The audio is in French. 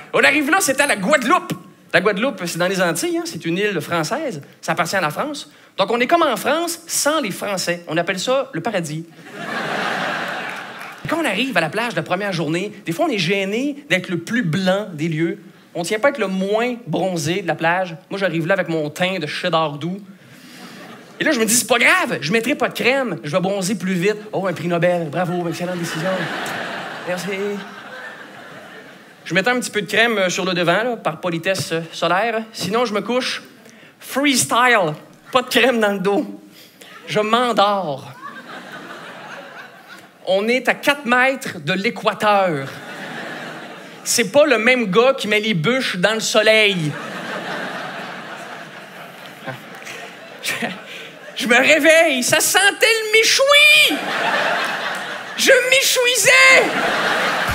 On arrive là, c'était la Guadeloupe. La Guadeloupe, c'est dans les Antilles, hein? C'est une île française. Ça appartient à la France. Donc, on est comme en France sans les Français. On appelle ça le paradis. Quand on arrive à la plage la première journée, des fois, on est gêné d'être le plus blanc des lieux. On ne tient pas à être le moins bronzé de la plage. Moi, j'arrive là avec mon teint de cheddar doux. Et là, je me dis, c'est pas grave, je mettrai pas de crème, je vais bronzer plus vite. Oh, un prix Nobel, bravo, excellente décision. Merci. Je mettais un petit peu de crème sur le devant, là, par politesse solaire. Sinon, je me couche freestyle, pas de crème dans le dos. Je m'endors. On est à 4 mètres de l'équateur. C'est pas le même gars qui met les bûches dans le soleil. Je me réveille, ça sentait le méchoui! Je méchouisais!